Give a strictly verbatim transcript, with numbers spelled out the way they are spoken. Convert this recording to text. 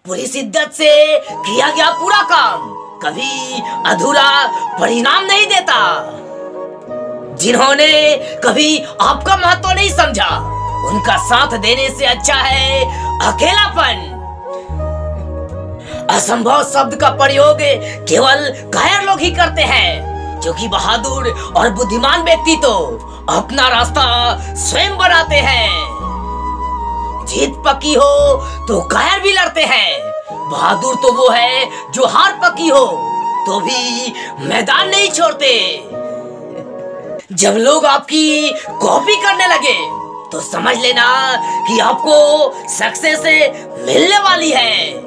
पूरी शिद्दत से किया गया पूरा काम कभी अधूरा परिणाम नहीं देता। जिन्होंने कभी आपका महत्व नहीं समझा, उनका साथ देने से अच्छा है अकेलापन। असंभव शब्द का प्रयोग केवल कायर लोग ही करते हैं, क्योंकि बहादुर और बुद्धिमान व्यक्ति तो अपना रास्ता स्वयं बनाते हैं। जीत पक्की हो तो कायर भी लड़ते हैं, बहादुर तो वो है जो हार पक्की हो तो भी मैदान नहीं छोड़ते। जब लोग आपकी कॉपी करने लगे तो समझ लेना कि आपको सक्सेस मिलने वाली है।